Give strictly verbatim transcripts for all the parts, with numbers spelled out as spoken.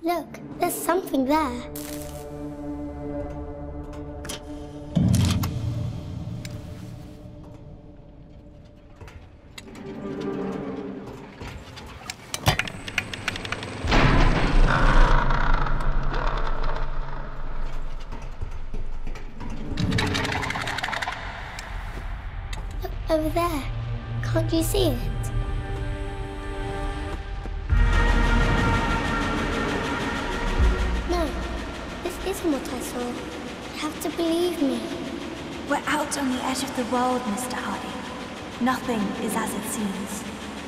Look, there's something there. Look over there. Can't you see it? Isn't what I saw. You have to believe me. We're out on the edge of the world, Mister Harding. Nothing is as it seems.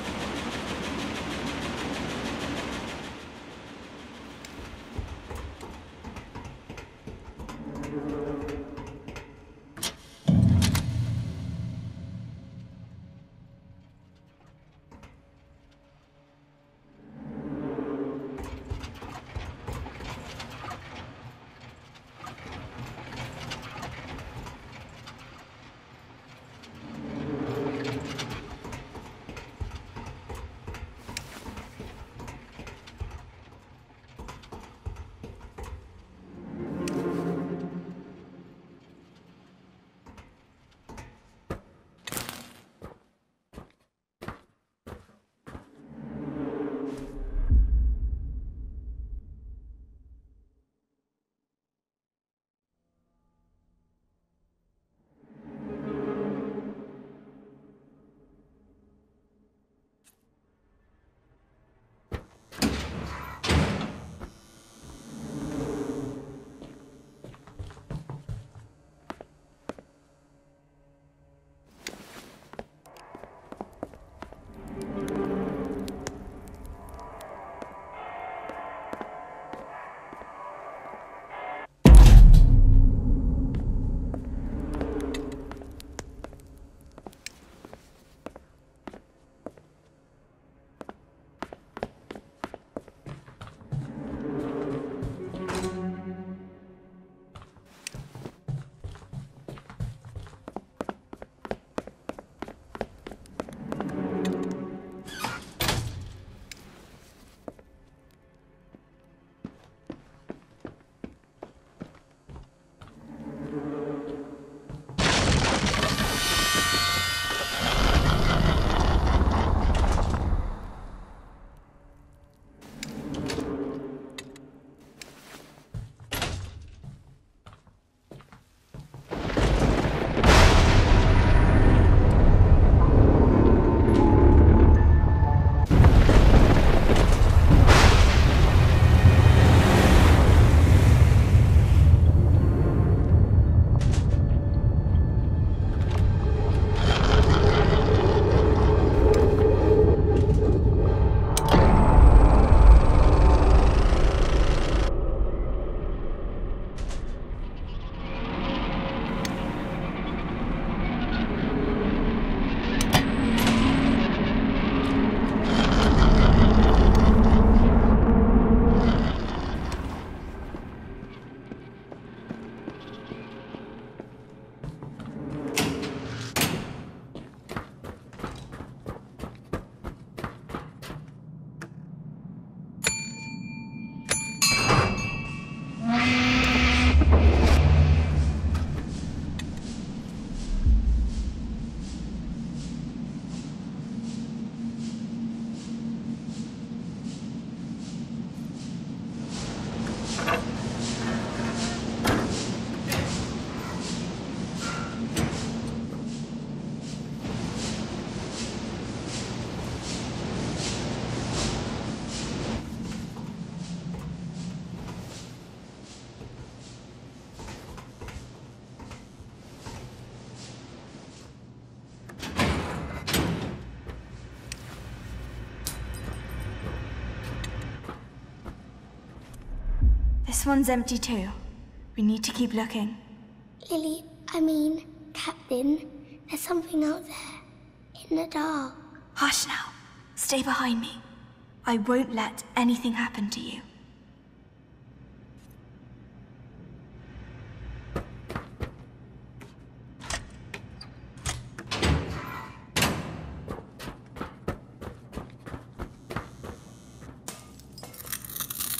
This one's empty too. We need to keep looking. Lily, I mean, Captain, there's something out there. In the dark. Hush now. Stay behind me. I won't let anything happen to you. Ah!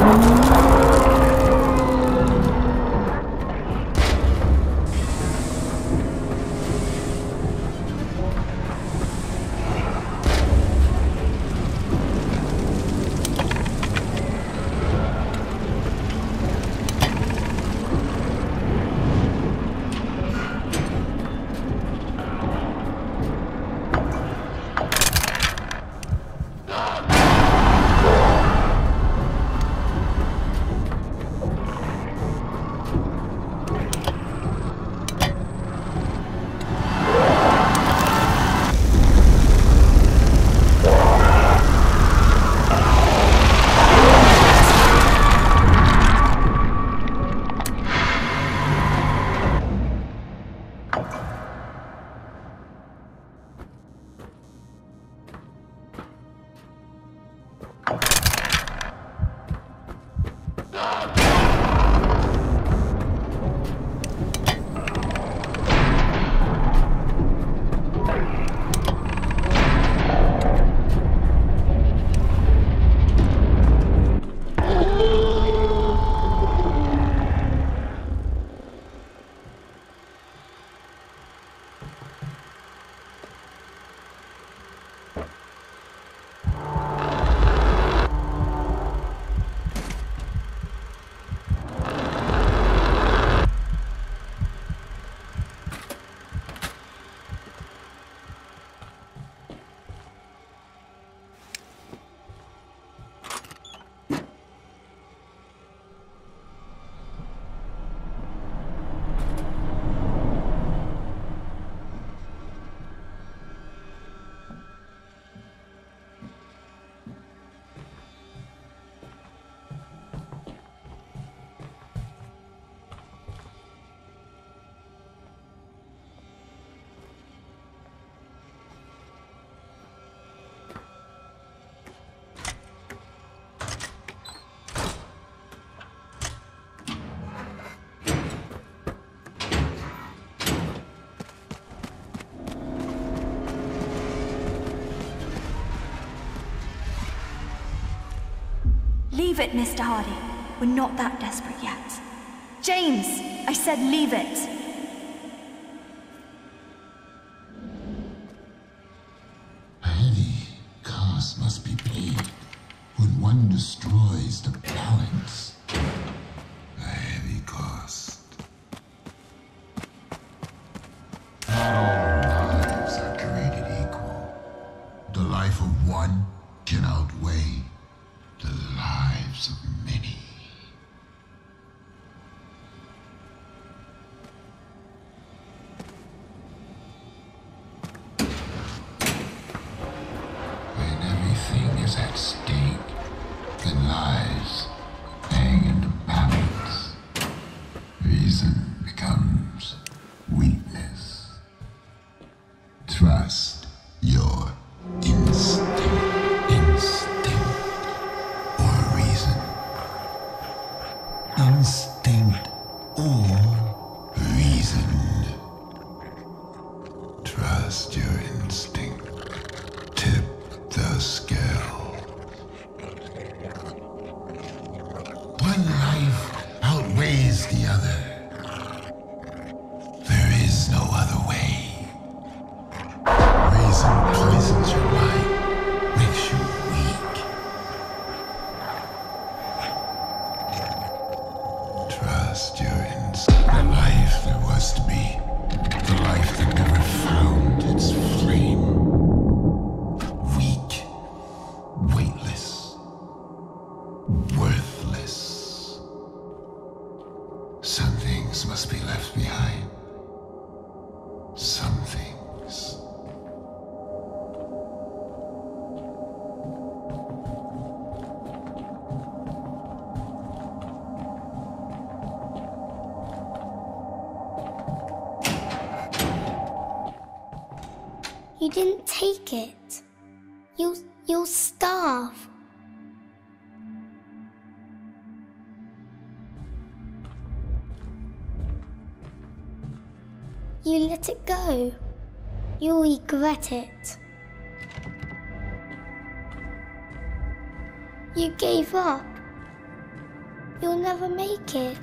Leave it, Mister Hardy. We're not that desperate yet. James! I said leave it! A heavy cost must be paid when one destroys the balance. A heavy cost. Not all lives are created equal. The life of one can outweigh the lives of many. When everything is at stake, then lives hang in the balance. Reason becomes weakness. Trust your instinct. Instinct or reason. Instinct or reason. Trust your instinct. Tip the scale. One life outweighs the other. There is no other way. Reason poisons your mind, makes you weak. Trust your instinct. The life that was to be. The life that never found its flame. Weak. Weightless. Worthless. Some things must be left behind. Some things. You didn't take it. You'll, you'll starve. You let it go. You'll regret it. You gave up. You'll never make it.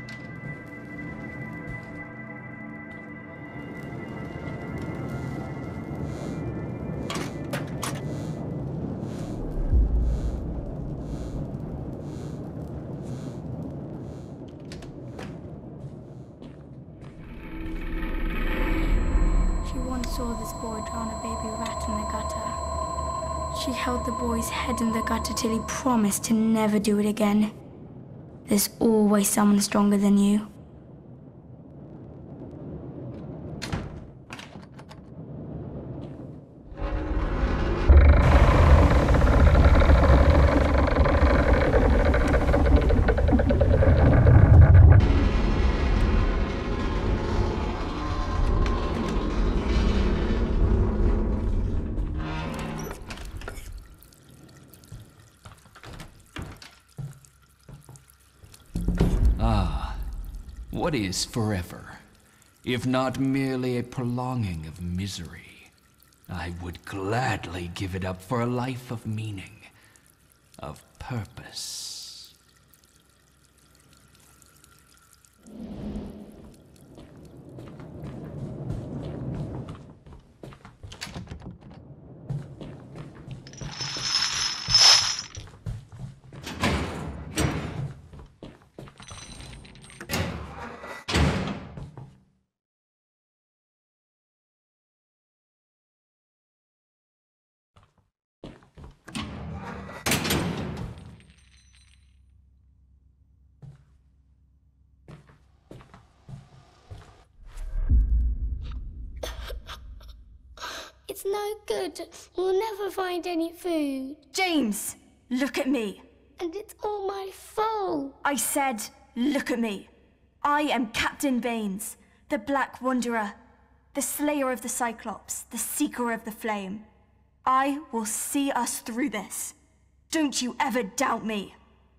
She once saw this boy drown a baby rat in the gutter. She held the boy's head in the gutter till he promised to never do it again. There's always someone stronger than you. What is forever, if not merely a prolonging of misery? I would gladly give it up for a life of meaning, of purpose. It's no good. We'll never find any food. James, look at me. And it's all my fault. I said, look at me. I am Captain Baines, the Black Wanderer, the Slayer of the Cyclops, the Seeker of the Flame. I will see us through this. Don't you ever doubt me.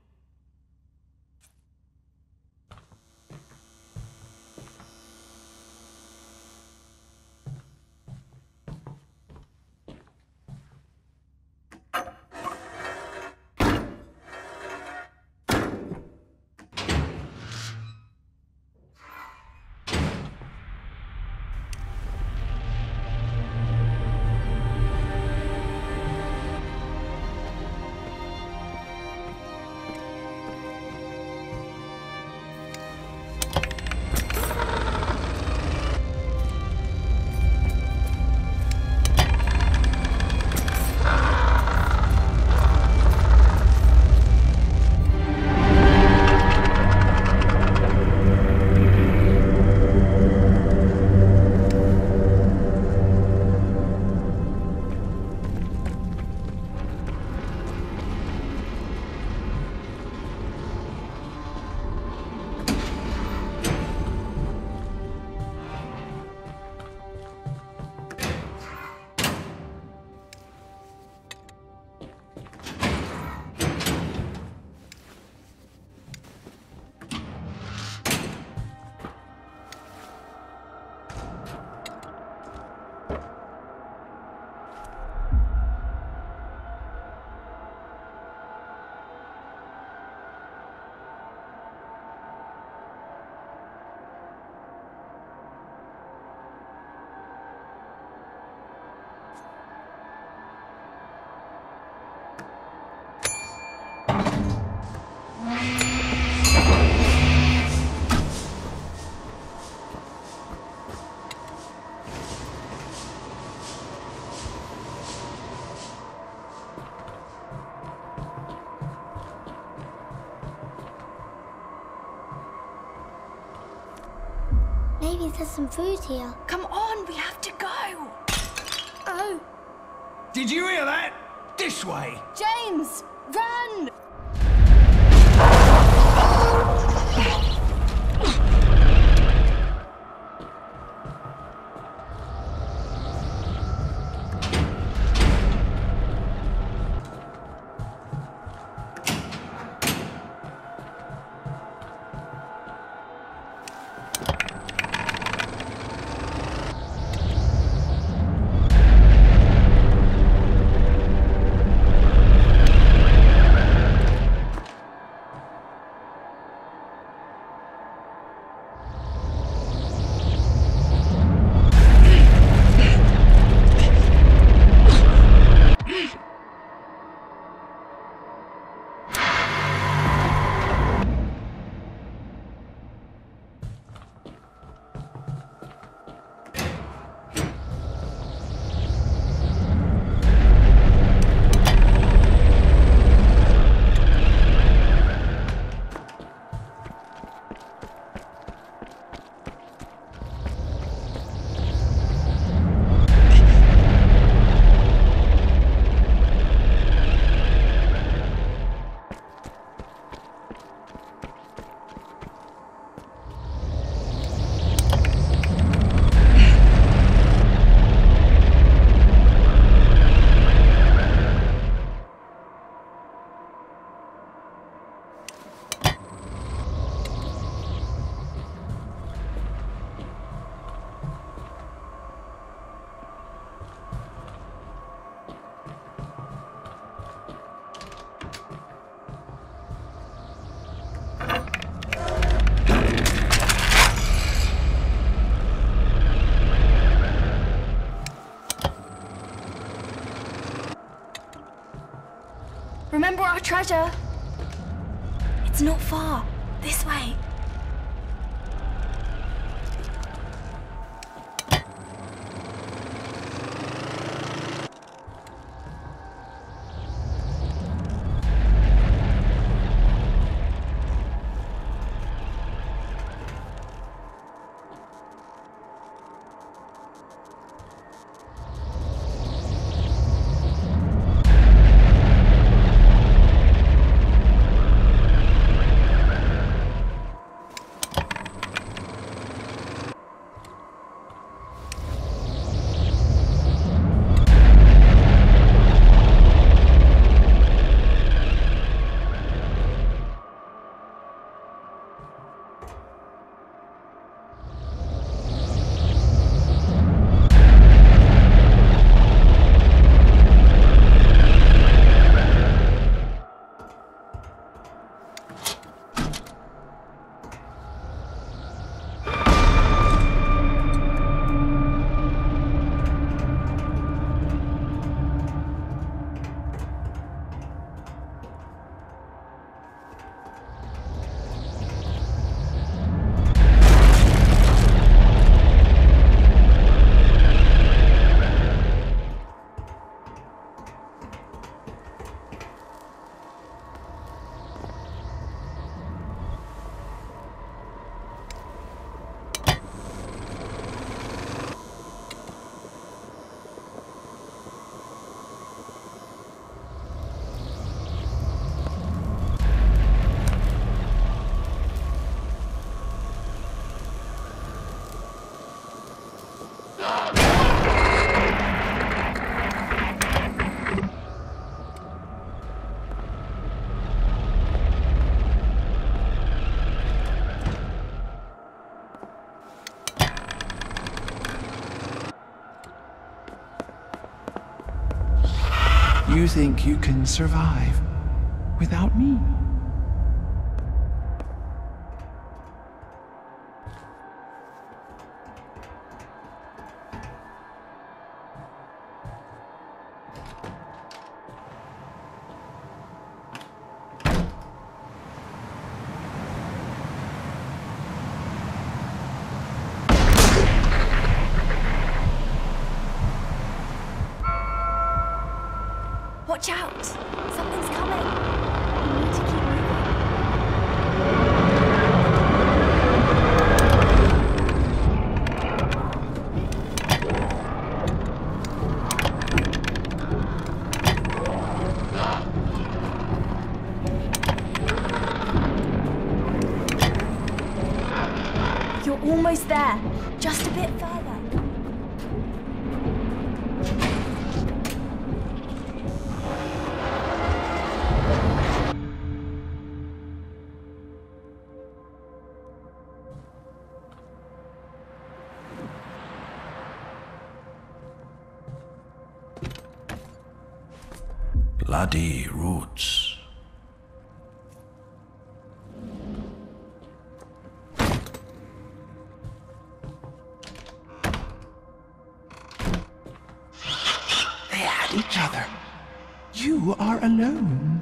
Maybe there's some food here. Come on, we have to go. Oh, Did you hear that? This way! James, run! Remember our treasure? It's not far. This way. You think you can survive without me? Watch out! Something's coming! We need to keep moving. You're almost there. Just a bit further. Bloody roots. They had each other. You are alone.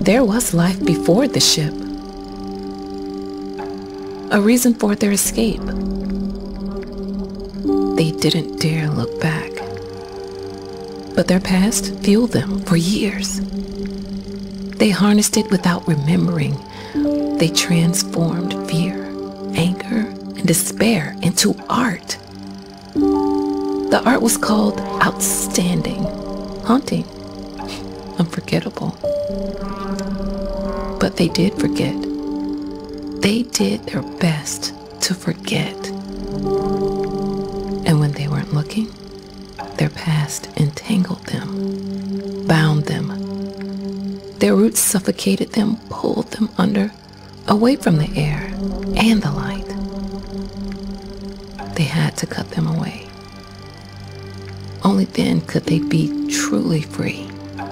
There was life before the ship. A reason for their escape. They didn't dare look back. But their past fueled them for years. They harnessed it without remembering. They transformed fear, anger, and despair into art. The art was called outstanding, haunting, unforgettable. But they did forget. They did their best to forget. And when they weren't looking, their past entangled them, bound them. Their roots suffocated them, pulled them under, away from the air and the light. They had to cut them away. Only then could they be truly free.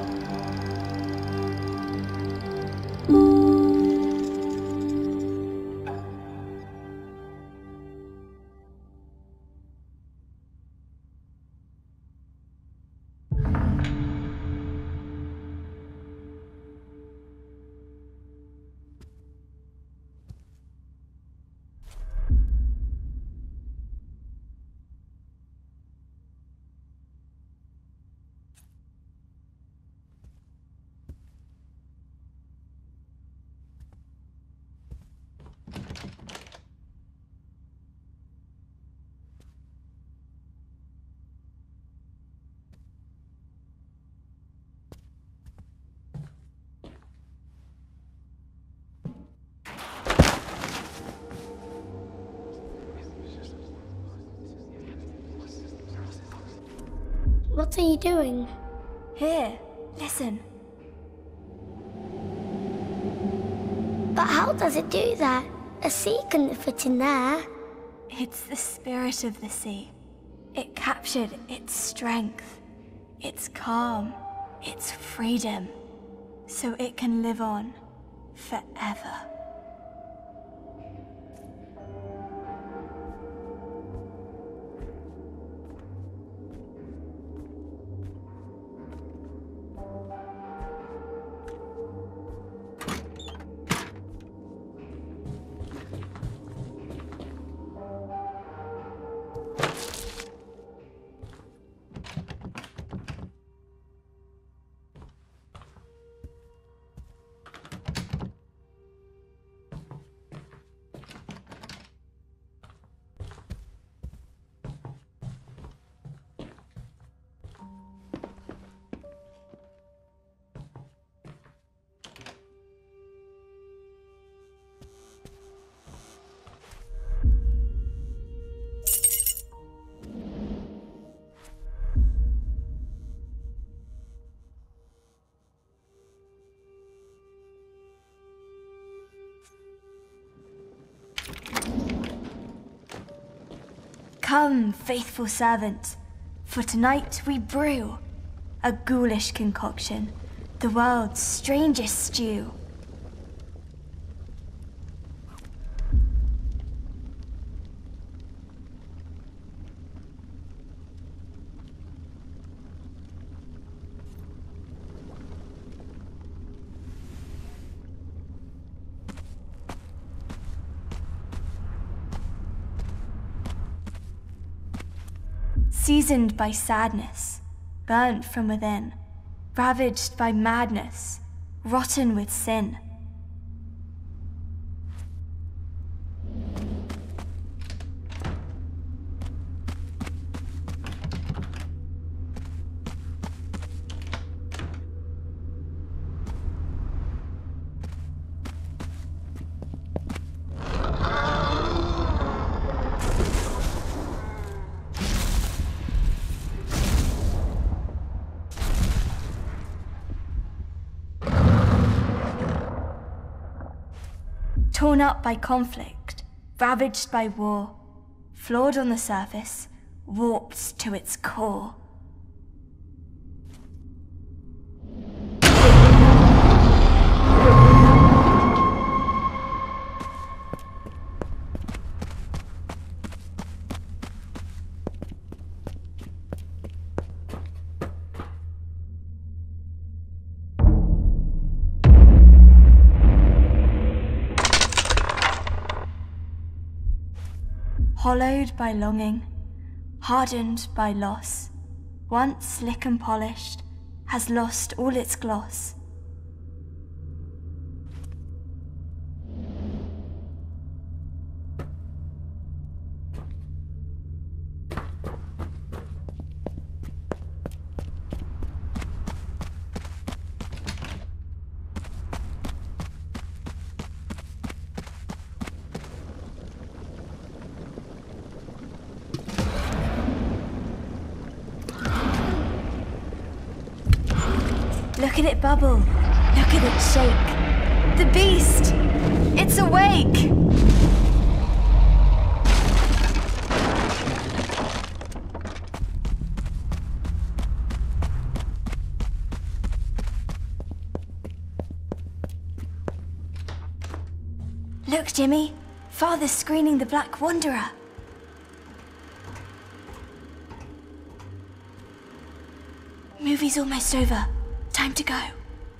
What are you doing? Here, listen. But how does it do that? A sea couldn't fit in there. It's the spirit of the sea. It captured its strength, its calm, its freedom, so it can live on forever. Come, faithful servant, for tonight we brew a ghoulish concoction, the world's strangest stew. Seasoned by sadness, burnt from within, ravaged by madness, rotten with sin. Torn up by conflict, ravaged by war, flawed on the surface, warped to its core. hollowed by longing, hardened by loss, once slick and polished, has lost all its gloss. Look at it bubble. Look at it shake. The beast! It's awake! Look, Jimmy. Father's screening the Black Wanderer. Movie's almost over. Time to go.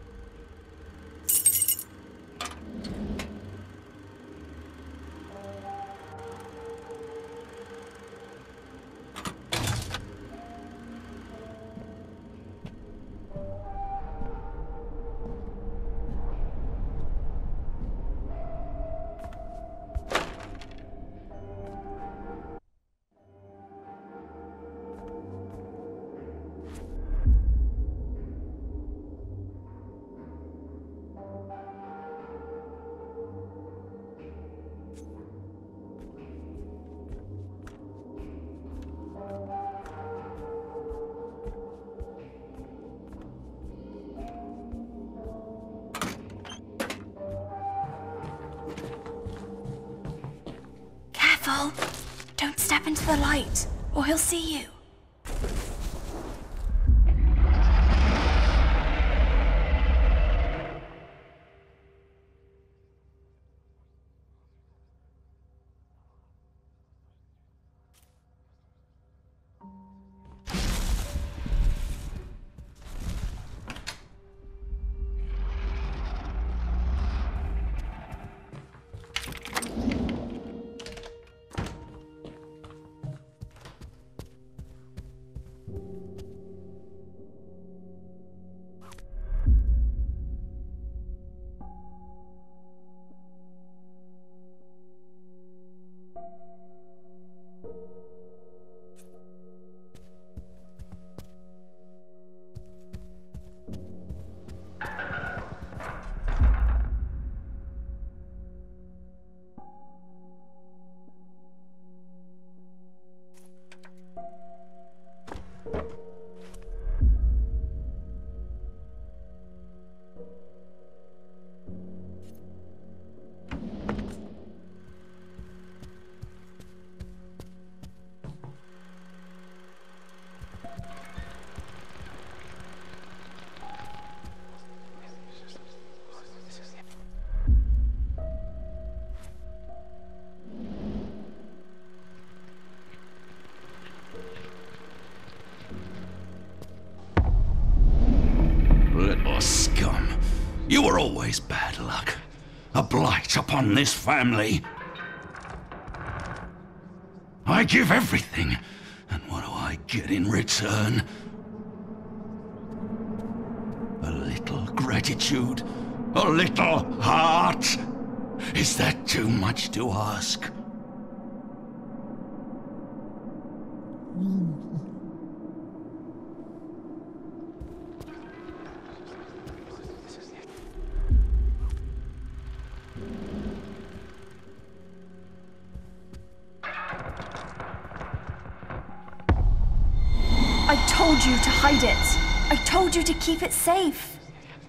Don't step into the light, or he'll see you. You were always bad luck. A blight upon this family. I give everything, and what do I get in return? A little gratitude? A little heart? Is that too much to ask? I told you to hide it. I told you to keep it safe.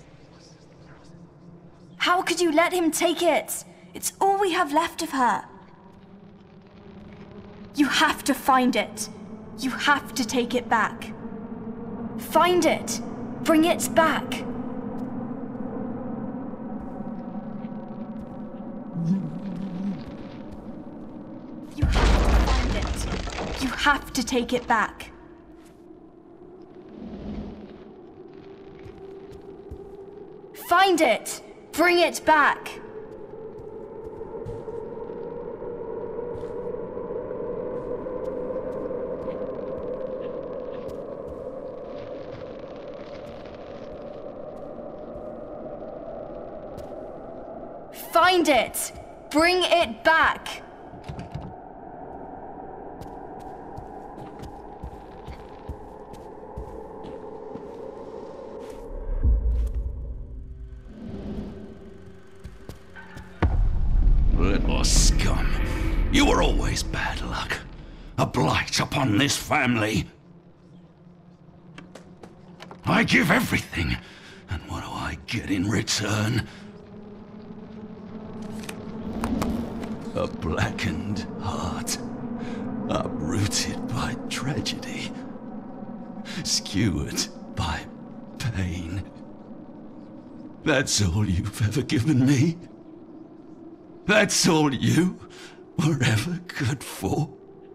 How could you let him take it? It's all we have left of her. You have to find it. You have to take it back. Find it. Bring it back. You have to find it. You have to take it back. Find it! Bring it back! find it! Bring it back! Little scum. You were always bad luck. A blight upon this family. I give everything, and what do I get in return? A blackened heart, uprooted by tragedy, skewered by pain. That's all you've ever given me? That's all you were ever good for?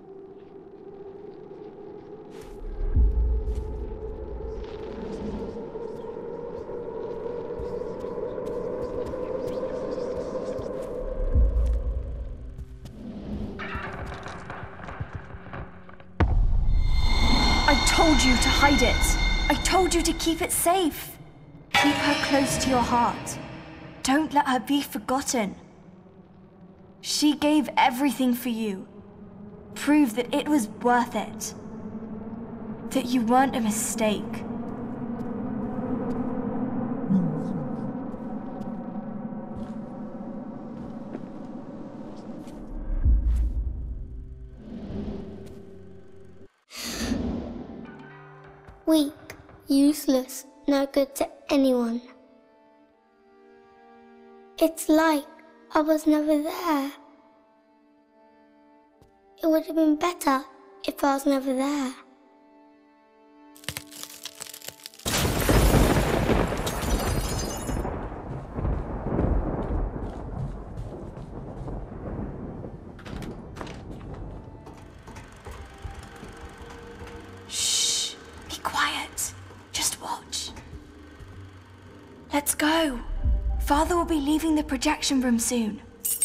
I told you to hide it. I told you to keep it safe. Keep her close to your heart. Don't let her be forgotten. She gave everything for you. Prove that it was worth it. That you weren't a mistake. Weak, useless, no good to anyone. It's like I was never there. It would have been better if I was never there. Shh. Be quiet. Just watch. Let's go. Father will be leaving the projection room soon.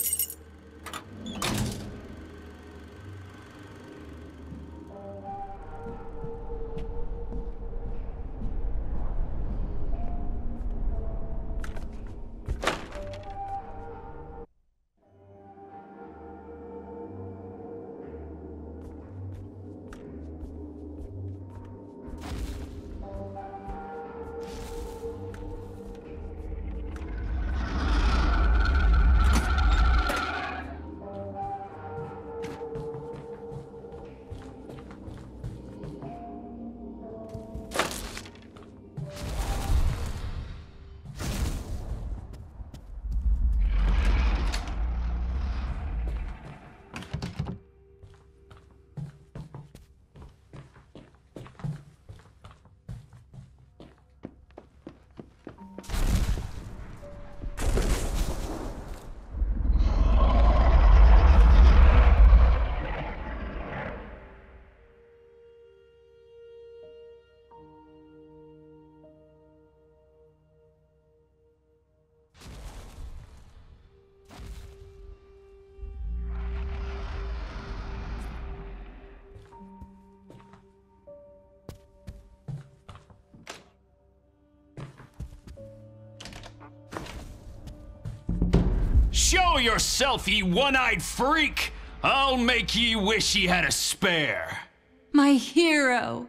Show yourself, ye one-eyed freak! I'll make ye wish ye had a spare. My hero.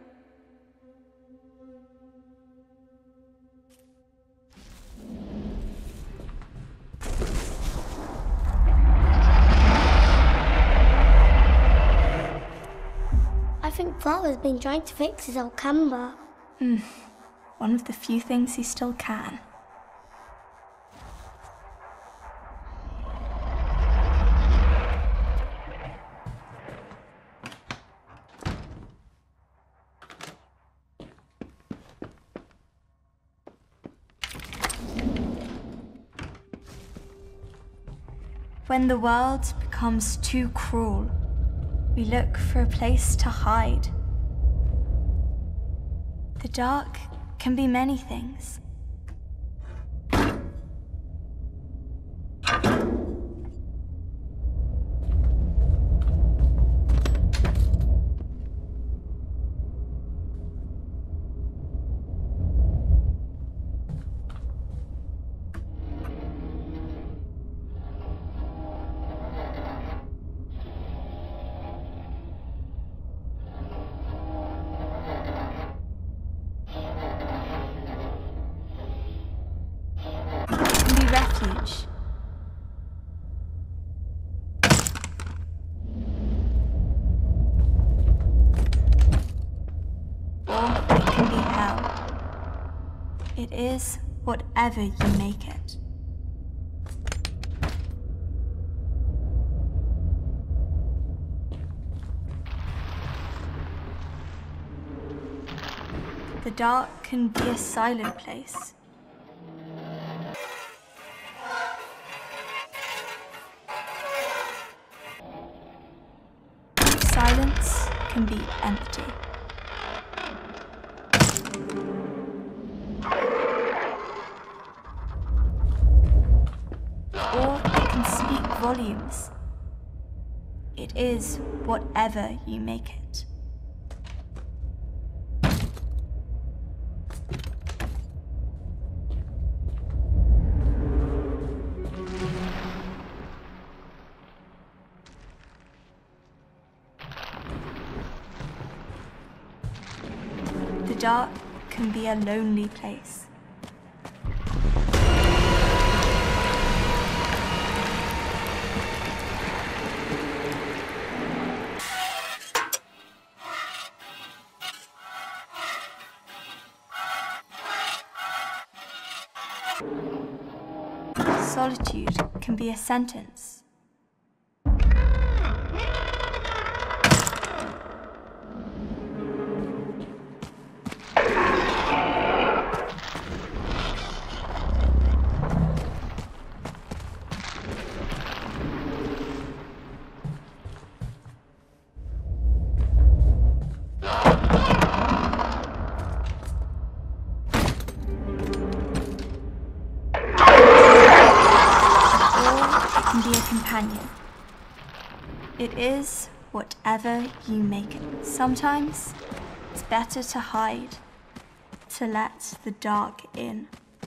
I think Father's been trying to fix his old camera. Hmm. One of the few things he still can. When the world becomes too cruel, we look for a place to hide. The dark can be many things. It is whatever you make it. The dark can be a silent place. Silence can be empty. Or it can speak volumes. It is whatever you make it. The dark can be a lonely place. Solitude can be a sentence. Companion. It is whatever you make it. Sometimes it's better to hide, to let the dark in.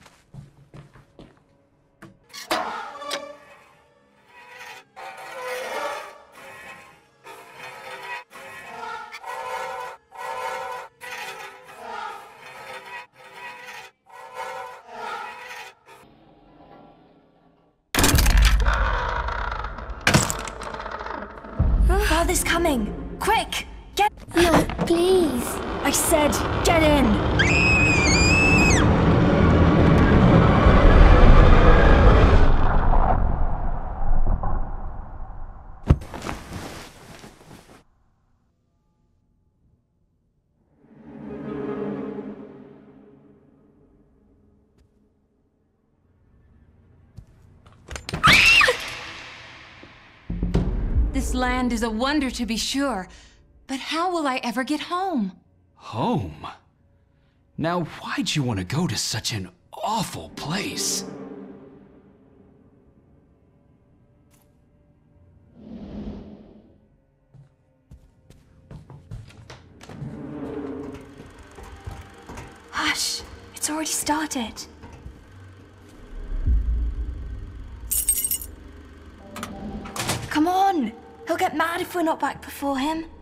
Father's coming! Quick! Get— No, please. I said, get in! This land is a wonder to be sure, but how will I ever get home? Home? Now, why'd you want to go to such an awful place? Hush! It's already started. Come on! He'll get mad if we're not back before him.